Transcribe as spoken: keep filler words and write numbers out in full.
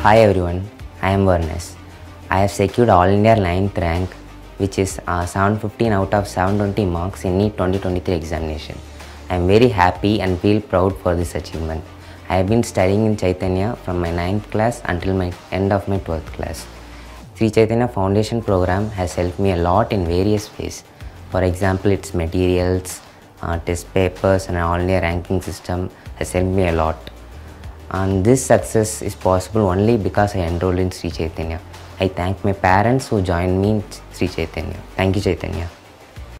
Hi everyone, I am Varun. I have secured All India ninth rank, which is uh, seven fifteen out of seven twenty marks in NEET twenty twenty-three examination. I am very happy and feel proud for this achievement. I have been studying in Chaitanya from my ninth class until my end of my twelfth class. Sri Chaitanya Foundation program has helped me a lot in various ways. For example, its materials, uh, test papers and All India ranking system has helped me a lot. And this success is possible only because I enrolled in Sri Chaitanya. I thank my parents who joined me in Sri Chaitanya. Thank you, Chaitanya.